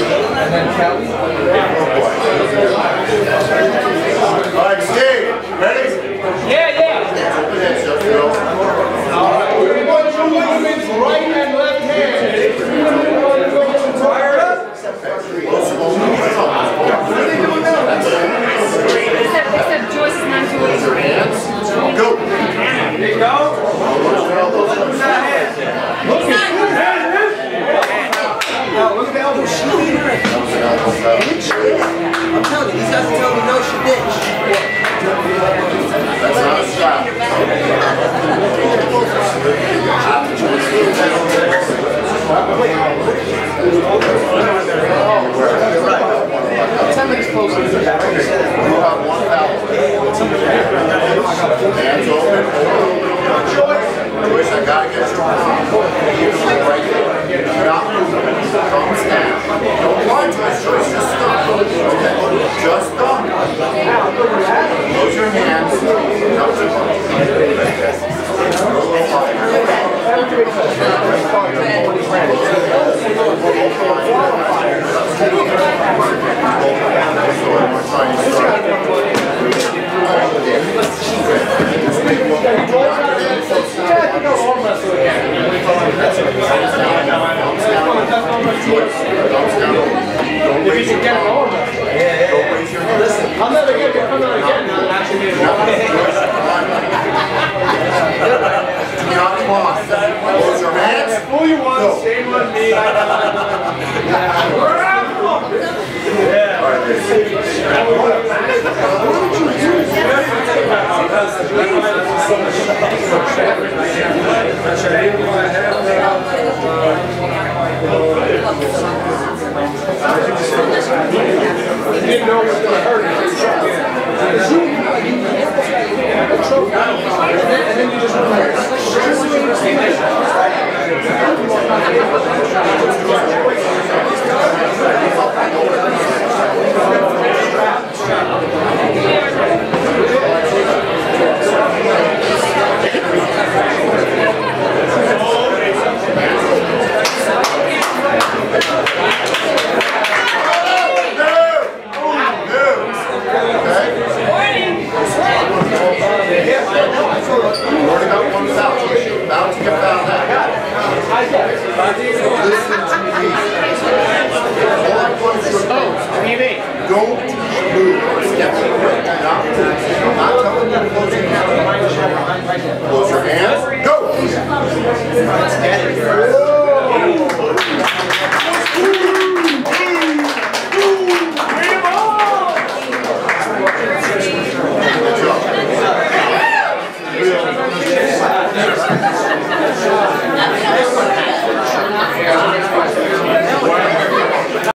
And then Kelly. All right, Steve, ready? Yeah. All right. Everyone joins right and left hand. Fire up. Except Joyce is not doing her hands. Go. There you go. Look at the elbow. She beat her. I'm telling you, these guys are telling me no, she didn't. That's not a stop. You have 1,000. Hands open. Joyce, I gotta get your arm. Right there. Not moving. Thumbs down. Don't lie to us, Joyce. Just stop. Okay. Just stop. Close your hands. Come to I'll never get it. Come on again. Do not cross. Close your hands. Fool you once, shame on me. You didn't know it was going to hurt. And then you just Don't move. Step away. Not telling you to close your hands. Close your hands. Go! Good job.